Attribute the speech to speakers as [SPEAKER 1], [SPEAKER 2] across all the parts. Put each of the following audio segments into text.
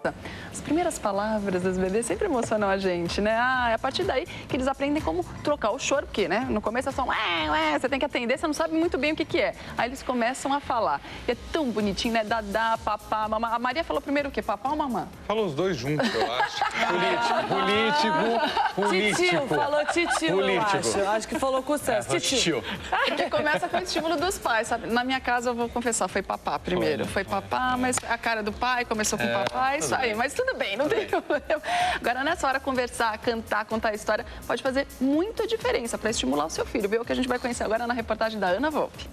[SPEAKER 1] As primeiras palavras dos bebês sempre emocionam a gente, né? É a partir daí que eles aprendem como trocar o choro, porque, né? No começo é só você tem que atender, você não sabe muito bem o que é. Aí eles começam a falar. E é tão bonitinho, né? Dadá, papá, mamã. A Maria falou primeiro o quê? Papá ou mamã?
[SPEAKER 2] Falou os dois juntos, eu acho. Político.
[SPEAKER 3] Titio, falou titio, eu acho que falou com o César.
[SPEAKER 2] Titio.
[SPEAKER 1] Porque começa com o estímulo dos pais, sabe? Na minha casa, eu vou confessar, foi papá primeiro. Foi papá, mas a cara do pai começou com papai, isso aí. Mas tudo bem, não tem problema. Agora, nessa hora, conversar, cantar, contar a história, pode fazer muita diferença para estimular o seu filho. Viu? O que a gente vai conhecer agora na reportagem da Ana Volpe.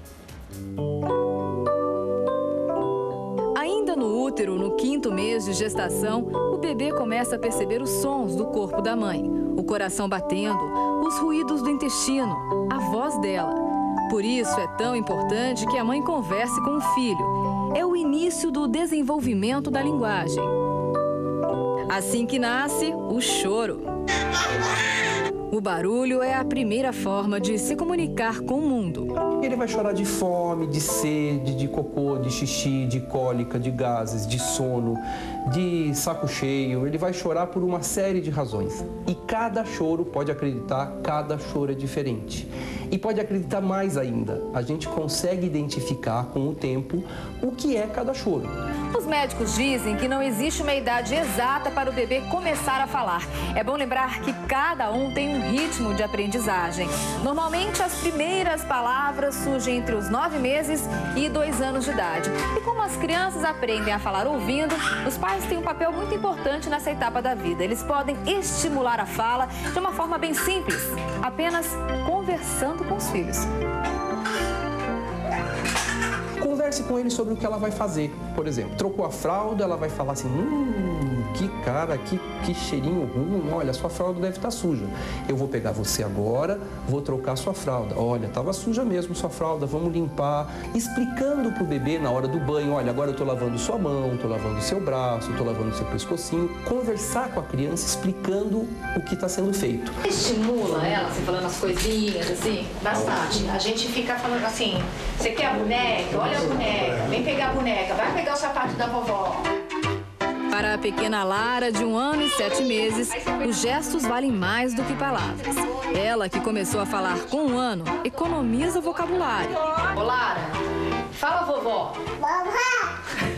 [SPEAKER 4] Ainda no útero, no 5º mês de gestação, o bebê começa a perceber os sons do corpo da mãe. O coração batendo, os ruídos do intestino, a voz dela. Por isso é tão importante que a mãe converse com o filho. É o início do desenvolvimento da linguagem. Assim que nasce, o choro. O barulho é a primeira forma de se comunicar com o mundo.
[SPEAKER 5] Ele vai chorar de fome, de sede, de cocô, de xixi, de cólica, de gases, de sono, de saco cheio. Ele vai chorar por uma série de razões. E cada choro, pode acreditar, cada choro é diferente. E pode acreditar mais ainda, a gente consegue identificar com o tempo o que é cada choro.
[SPEAKER 4] Os médicos dizem que não existe uma idade exata para o bebê começar a falar. É bom lembrar que cada um tem um ritmo de aprendizagem. Normalmente, as primeiras palavras surgem entre os 9 meses e 2 anos de idade. E como as crianças aprendem a falar ouvindo, os pais têm um papel muito importante nessa etapa da vida. Eles podem estimular a fala de uma forma bem simples, apenas conversando com os filhos.
[SPEAKER 5] Converse com ele sobre o que ela vai fazer. Por exemplo, trocou a fralda, ela vai falar assim, que cara, que cheirinho ruim, olha, sua fralda deve estar suja. Eu vou pegar você agora, vou trocar sua fralda. Olha, estava suja mesmo sua fralda, vamos limpar. Explicando para o bebê na hora do banho, olha, agora eu estou lavando sua mão, estou lavando seu braço, estou lavando seu pescocinho. Conversar com a criança explicando o que está sendo feito.
[SPEAKER 6] Estimula ela, assim, falando as coisinhas, assim, bastante. A gente fica falando assim, você quer a boneca? Olha a boneca, vem pegar a boneca, vai pegar o sapato da vovó.
[SPEAKER 4] Para a pequena Lara, de 1 ano e 7 meses, os gestos valem mais do que palavras. Ela, que começou a falar com 1 ano, economiza vocabulário.
[SPEAKER 6] Ô, Lara, fala vovó.
[SPEAKER 7] Vovó!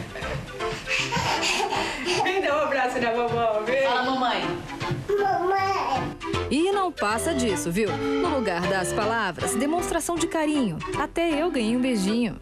[SPEAKER 3] Vem dar um abraço na vovó, vem.
[SPEAKER 6] Fala mamãe.
[SPEAKER 7] Mamãe!
[SPEAKER 4] E não passa disso, viu? No lugar das palavras, demonstração de carinho. Até eu ganhei um beijinho.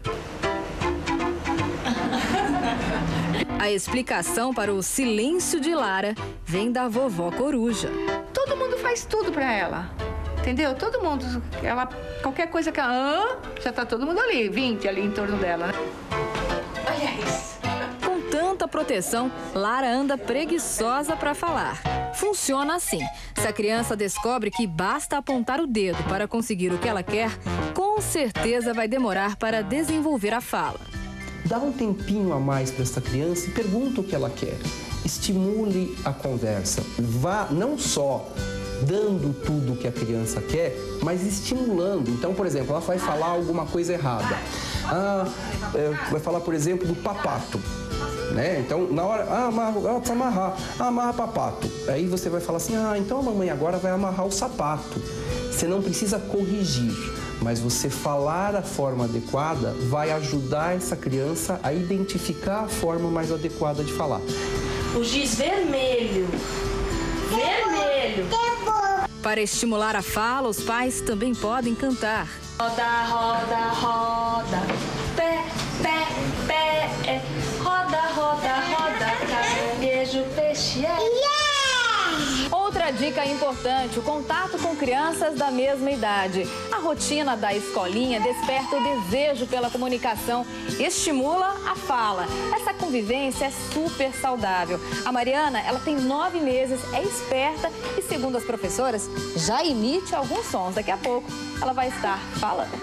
[SPEAKER 4] A explicação para o silêncio de Lara vem da vovó Coruja.
[SPEAKER 6] Todo mundo faz tudo pra ela, entendeu? Todo mundo, qualquer coisa que ela... já tá todo mundo ali, 20 ali em torno dela, né? Olha isso.
[SPEAKER 4] Com tanta proteção, Lara anda preguiçosa para falar. Funciona assim. Se a criança descobre que basta apontar o dedo para conseguir o que ela quer, com certeza vai demorar para desenvolver a fala.
[SPEAKER 5] Dá um tempinho a mais para essa criança e pergunta o que ela quer. Estimule a conversa. Vá não só dando tudo o que a criança quer, mas estimulando. Então, por exemplo, ela vai falar alguma coisa errada. Vai falar, por exemplo, do papato. Né? Então, na hora, precisa amarrar. Amarra papato. Aí você vai falar assim, então a mamãe agora vai amarrar o sapato. Você não precisa corrigir, mas você falar a forma adequada vai ajudar essa criança a identificar a forma mais adequada de falar.
[SPEAKER 7] O giz vermelho. Vermelho.
[SPEAKER 4] Para estimular a fala, os pais também podem cantar.
[SPEAKER 6] Roda, roda, roda, pé, pé, pé, roda, roda, roda, caranguejo, peixe,
[SPEAKER 4] Outra dica importante, o contato com crianças da mesma idade. A rotina da escolinha desperta o desejo pela comunicação, estimula a fala. Essa convivência é super saudável. A Mariana, ela tem 9 meses, é esperta e, segundo as professoras, já emite alguns sons. Daqui a pouco ela vai estar falando.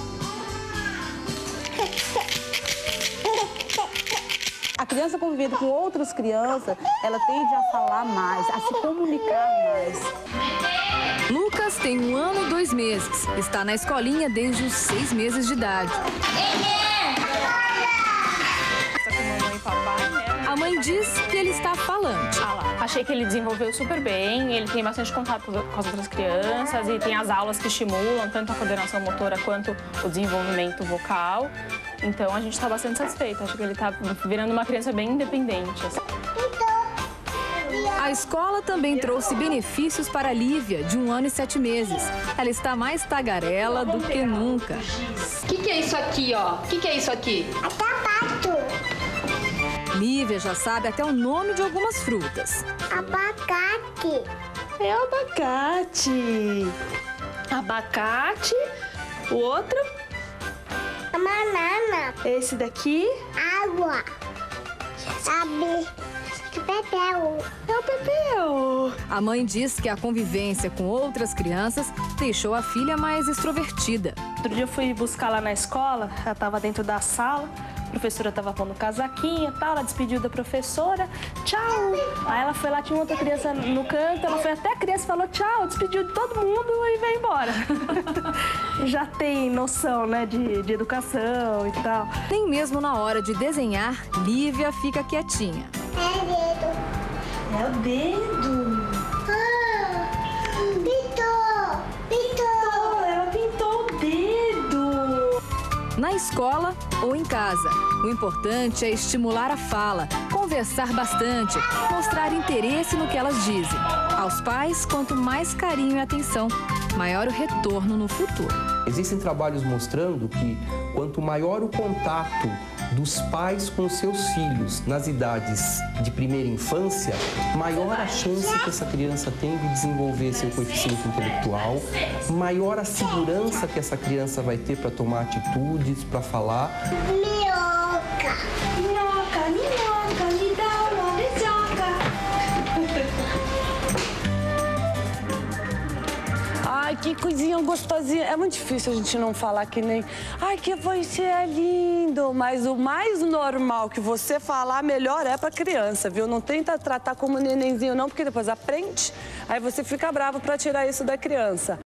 [SPEAKER 8] A criança convivendo com outras crianças, ela tende a falar mais, a se comunicar mais.
[SPEAKER 4] Lucas tem 1 ano e 2 meses. Está na escolinha desde os 6 meses de idade. A mãe diz que ele está falante.
[SPEAKER 9] Achei que ele desenvolveu super bem, ele tem bastante contato com as outras crianças e tem as aulas que estimulam tanto a coordenação motora quanto o desenvolvimento vocal. Então a gente está bastante satisfeito, acho que ele está virando uma criança bem independente. Assim.
[SPEAKER 4] A escola também trouxe benefícios para a Lívia, de 1 ano e 7 meses. Ela está mais tagarela do que nunca.
[SPEAKER 6] O que é isso aqui, ó? O que é isso aqui?
[SPEAKER 7] Sapato.
[SPEAKER 4] Lívia já sabe até o nome de algumas frutas.
[SPEAKER 7] Abacate.
[SPEAKER 3] É abacate. Abacate. O outro?
[SPEAKER 7] A banana.
[SPEAKER 3] Esse daqui?
[SPEAKER 7] Água. Sabe? Pepeu.
[SPEAKER 3] É o Pepeu.
[SPEAKER 4] A mãe diz que a convivência com outras crianças deixou a filha mais extrovertida.
[SPEAKER 3] Outro dia eu fui buscar lá na escola, ela estava dentro da sala, a professora estava pondo casaquinha e tal, ela despediu da professora, tchau. Aí ela foi lá, tinha outra criança no canto, ela foi até a criança e falou tchau, despediu de todo mundo e veio embora. Já tem noção, né, de educação e tal.
[SPEAKER 4] Nem mesmo na hora de desenhar, Lívia fica quietinha.
[SPEAKER 7] É
[SPEAKER 3] É o dedo.
[SPEAKER 7] Pintou.
[SPEAKER 3] Ela pintou o dedo.
[SPEAKER 4] Na escola ou em casa, o importante é estimular a fala, conversar bastante, mostrar interesse no que elas dizem. Aos pais, quanto mais carinho e atenção, maior o retorno no futuro.
[SPEAKER 5] Existem trabalhos mostrando que quanto maior o contato dos pais com seus filhos nas idades de primeira infância, maior a chance que essa criança tem de desenvolver seu coeficiente intelectual, maior a segurança que essa criança vai ter para tomar atitudes, para falar.
[SPEAKER 7] Minhoca.
[SPEAKER 3] Minhoca, me dá uma beijoca. Ai, que coisinha gostosinha. É muito difícil a gente não falar que nem... Ai, que você é lindo. Mas o mais normal que você falar, melhor é pra criança, viu? Não tenta tratar como nenenzinho, não, porque depois aprende. Aí você fica bravo pra tirar isso da criança.